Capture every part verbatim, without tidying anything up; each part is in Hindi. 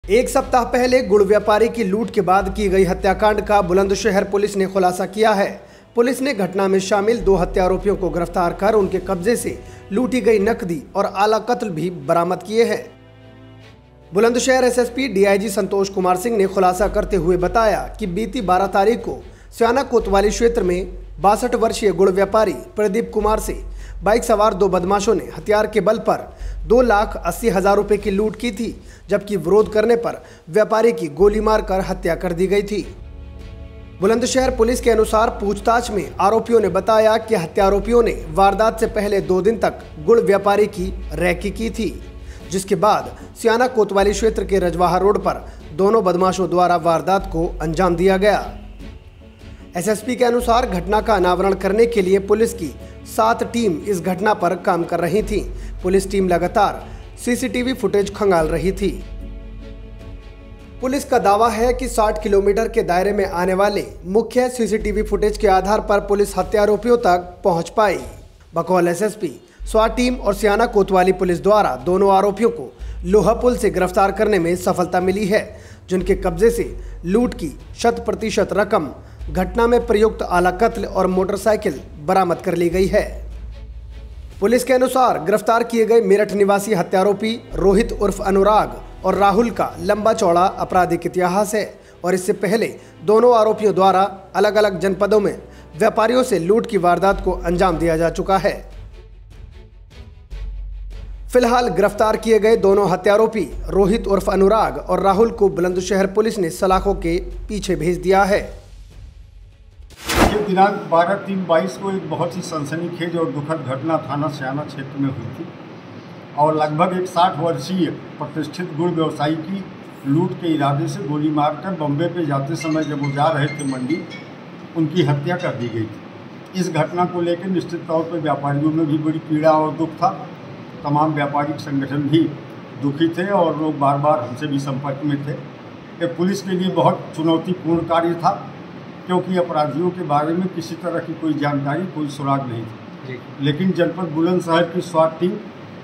एक सप्ताह पहले गुड़ व्यापारी की लूट के बाद की गई हत्याकांड का बुलंदशहर पुलिस ने खुलासा किया है। पुलिस ने घटना में शामिल दो हत्या आरोपियों को गिरफ्तार कर उनके कब्जे से लूटी गई नकदी और आला कत्ल भी बरामद किए हैं। बुलंदशहर एसएसपी डीआईजी संतोष कुमार सिंह ने खुलासा करते हुए बताया कि बीती बारह तारीख को स्याना कोतवाली क्षेत्र में बासठ वर्षीय गुड़ व्यापारी प्रदीप कुमार से बाइक सवार दो बदमाशों ने हथियार के बल पर दो लाख अस्सी हजार रुपए की लूट की थी, जबकि विरोध करने पर व्यापारी की गोली मारकर हत्या कर दी गई थी। बुलंदशहर पुलिस के अनुसार पूछताछ में आरोपियों ने बताया कि हत्यारोपियों ने वारदात से पहले दो दिन तक गुड़ व्यापारी की रैकी की थी, जिसके बाद स्याना कोतवाली क्षेत्र के रजवाहा रोड पर दोनों बदमाशों द्वारा वारदात को अंजाम दिया गया। एसएसपी के अनुसार घटना का अनावरण करने के लिए पुलिस की सात टीम इस घटना पर काम कर रही थी। पुलिस टीम लगातार सीसीटीवी फुटेज खंगाल रही थी। पुलिस का दावा है कि साठ किलोमीटर के दायरे में आने वाले मुख्य सीसीटीवी फुटेज के आधार पर पुलिस हत्यारोपियों तक पहुंच पाई। बकौल एसएसपी, स्वाट टीम और स्याना कोतवाली पुलिस द्वारा दोनों आरोपियों को लोहा पुल से गिरफ्तार करने में सफलता मिली है, जिनके कब्जे से लूट की शत प्रतिशत रकम, घटना में प्रयुक्त आला कत्ल और मोटरसाइकिल बरामद कर ली गई है। पुलिस के अनुसार गिरफ्तार किए गए मेरठ निवासी हत्यारोपी रोहित उर्फ अनुराग और राहुल का लंबा चौड़ा आपराधिक इतिहास है और इससे पहले दोनों आरोपियों द्वारा अलग अलग जनपदों में व्यापारियों से लूट की वारदात को अंजाम दिया जा चुका है। फिलहाल गिरफ्तार किए गए दोनों हत्यारोपी रोहित उर्फ अनुराग और राहुल को बुलंदशहर पुलिस ने सलाखों के पीछे भेज दिया है। दिनांक बारह तीन बाईस को एक बहुत ही सनसनीखेज और दुखद घटना थाना स्याना क्षेत्र में हुई थी और लगभग एक साठ वर्षीय प्रतिष्ठित गुड़ व्यवसायी की लूट के इरादे से गोली मारकर बम्बे पे जाते समय जब वो जा रहे थे मंडी, उनकी हत्या कर दी गई थी। इस घटना को लेकर निश्चित तौर पर व्यापारियों में भी बड़ी पीड़ा और दुख था। तमाम व्यापारिक संगठन भी दुखी थे और लोग बार बार हमसे भी संपर्क में थे। ये पुलिस के लिए बहुत चुनौतीपूर्ण कार्य था, क्योंकि अपराधियों के बारे में किसी तरह की कोई जानकारी, कोई सुराग नहीं थी। लेकिन जनपद बुलंदशहर की स्वाट टीम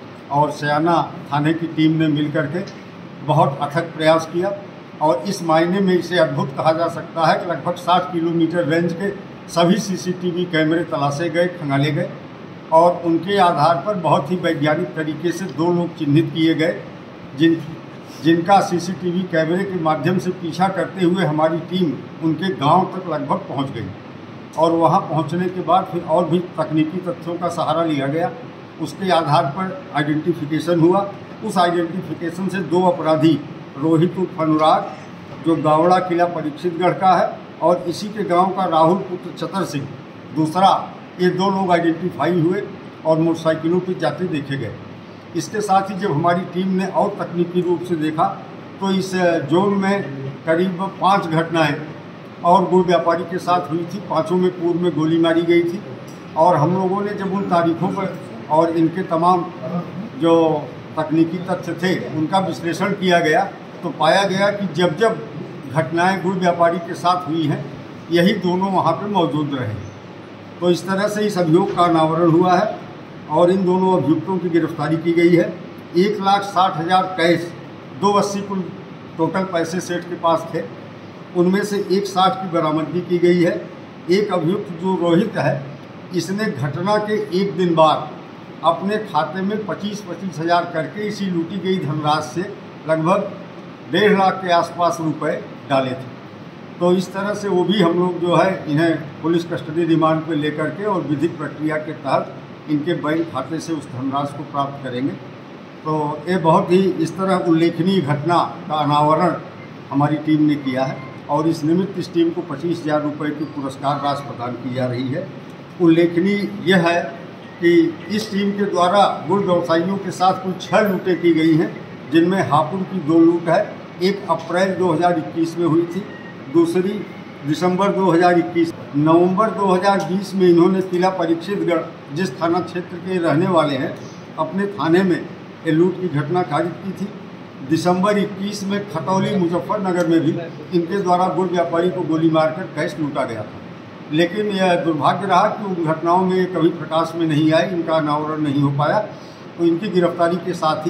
और स्याना थाने की टीम ने मिलकर के बहुत अथक प्रयास किया और इस मायने में इसे अद्भुत कहा जा सकता है कि लगभग साठ किलोमीटर रेंज के सभी सीसीटीवी कैमरे तलाशे गए, खंगाले गए और उनके आधार पर बहुत ही वैज्ञानिक तरीके से दो लोग चिन्हित किए गए, जिन जिनका सीसीटीवी कैमरे के माध्यम से पीछा करते हुए हमारी टीम उनके गांव तक लगभग पहुंच गई और वहां पहुंचने के बाद फिर और भी तकनीकी तथ्यों का सहारा लिया गया। उसके आधार पर आइडेंटिफिकेशन हुआ। उस आइडेंटिफिकेशन से दो अपराधी, रोहित उर्फ अनुराग जो गावड़ा किला परीक्षितगढ़ का है और इसी के गाँव का राहुल पुत्र चतर सिंह दूसरा, ये दो लोग आइडेंटिफाई हुए और मोटरसाइकिलों पर जाते देखे गए। इसके साथ ही जब हमारी टीम ने और तकनीकी रूप से देखा तो इस जोन में करीब पाँच घटनाएं और गुड़ व्यापारी के साथ हुई थी। पाँचों में पूर्व में गोली मारी गई थी और हम लोगों ने जब उन तारीखों पर और इनके तमाम जो तकनीकी तथ्य थे उनका विश्लेषण किया गया तो पाया गया कि जब जब घटनाएं गुड़ व्यापारी के साथ हुई हैं, यही दोनों वहाँ पर मौजूद रहे। तो इस तरह से इस अभियोग का अनावरण हुआ है और इन दोनों अभियुक्तों की गिरफ्तारी की गई है। एक लाख साठ हज़ार कैश, दो अस्सी कुल टोटल पैसे सेठ के पास थे, उनमें से एक साठ की बरामदगी की गई है। एक अभियुक्त जो रोहित है, इसने घटना के एक दिन बाद अपने खाते में पच्चीस पच्चीस हज़ार करके इसी लूटी गई धनराशि से लगभग डेढ़ लाख के आसपास रुपए डाले थे। तो इस तरह से वो भी हम लोग जो है इन्हें पुलिस कस्टडी रिमांड पे लेकर के और विधिक प्रक्रिया के तहत इनके बैंक खाते से उस धनराशि को प्राप्त करेंगे। तो ये बहुत ही इस तरह उल्लेखनीय घटना का अनावरण हमारी टीम ने किया है और इस निमित्त इस टीम को पच्चीस हज़ार रुपये की पुरस्कार राशि प्रदान की जा रही है। उल्लेखनीय यह है कि इस टीम के द्वारा गुड़ व्यवसायियों के साथ कुल छह लूटें की गई हैं, जिनमें हापुड़ की दो लूट है। एक अप्रैल दो हज़ार इक्कीस में हुई थी, दूसरी दिसंबर दो हज़ार इक्कीस। नवंबर दो हज़ार बीस में इन्होंने किला परीक्षितगढ़, जिस थाना क्षेत्र के रहने वाले हैं, अपने थाने में ये लूट की घटना कारित की थी। दिसंबर इक्कीस में खतौली मुजफ्फरनगर में भी इनके द्वारा गुड़ व्यापारी को गोली मारकर कैश लूटा गया था। लेकिन यह दुर्भाग्य रहा कि उन घटनाओं में कभी प्रकाश में नहीं आई, इनका अनावरण नहीं हो पाया। तो इनकी गिरफ्तारी के साथ ही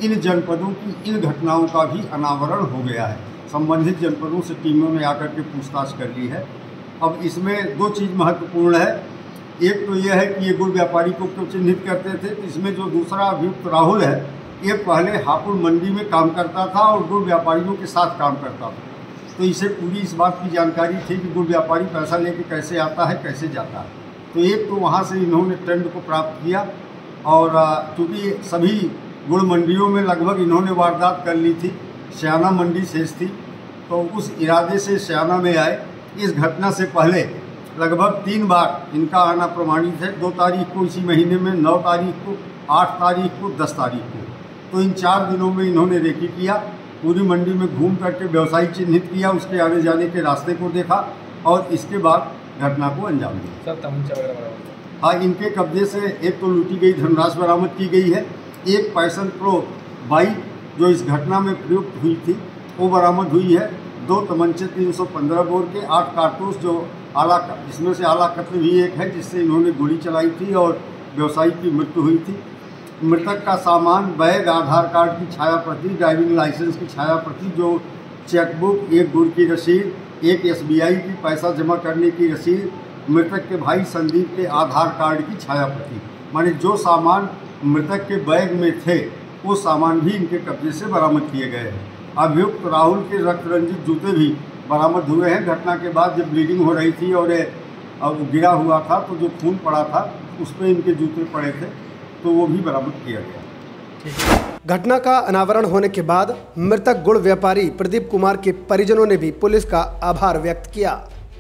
इन जनपदों की इन घटनाओं का भी अनावरण हो गया है। संबंधित जनपदों से टीमों ने आकर के पूछताछ कर ली है। अब इसमें दो चीज़ महत्वपूर्ण है। एक तो यह है कि ये गुड़ व्यापारी को क्यों चिन्हित करते थे। इसमें जो दूसरा अभियुक्त राहुल है, ये पहले हापुड़ मंडी में काम करता था और गुड़ व्यापारियों के साथ काम करता था, तो इसे पूरी इस बात की जानकारी थी कि गुड़ व्यापारी पैसा लेके कैसे आता है, कैसे जाता है। तो एक तो वहाँ से इन्होंने ट्रेंड को प्राप्त किया और चूँकि सभी गुड़ मंडियों में लगभग इन्होंने वारदात कर ली थी, स्याना मंडी शेष थी, तो उस इरादे से स्याना में आए। इस घटना से पहले लगभग तीन बार इनका आना प्रमाणित है। दो तारीख को इसी महीने में, नौ तारीख को, आठ तारीख को, दस तारीख को। तो इन चार दिनों में इन्होंने रेकी किया, पूरी मंडी में घूम करके व्यवसायी चिन्हित किया, उसके आने जाने के रास्ते को देखा और इसके बाद घटना को अंजाम दिया। सर तमंचा वगैरह बरामद? हाँ, इनके कब्जे से एक तो लूटी गई धनराशि बरामद की गई है, एक पैशन प्रो बाइक जो इस घटना में प्रयुक्त हुई थी वो बरामद हुई है, दो तमंचे तीन सौ पंद्रह बोर के, आठ कारतूस जो आला, जिसमें से आला कत्ल भी एक है जिससे इन्होंने गोली चलाई थी और व्यवसायी की मृत्यु हुई थी। मृतक का सामान, बैग, आधार कार्ड की छाया प्रति, ड्राइविंग लाइसेंस की छाया प्रति, जो चेकबुक, एक गुड़ की रसीद, एक एसबीआई की पैसा जमा करने की रसीद, मृतक के भाई संदीप के आधार कार्ड की छाया प्रति, माने जो सामान मृतक के बैग में थे वो सामान भी इनके कब्जे से बरामद किए गए हैं। अभियुक्त राहुल के रक्त रंजित जूते भी बरामद हुए हैं। घटना के बाद जब ब्लीडिंग हो रही थी और अब गिरा हुआ था तो जो खून पड़ा था उस पर इनके जूते पड़े थे, तो वो भी बरामद किया गया। घटना का अनावरण होने के बाद मृतक गुड़ व्यापारी प्रदीप कुमार के परिजनों ने भी पुलिस का आभार व्यक्त किया।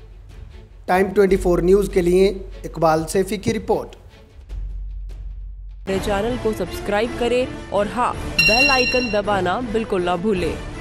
टाइम चौबीस न्यूज़ के लिए इकबाल सैफी की रिपोर्ट। चैनल को सब्सक्राइब करें और हाँ, बेल आइकन दबाना बिल्कुल ना भूलें।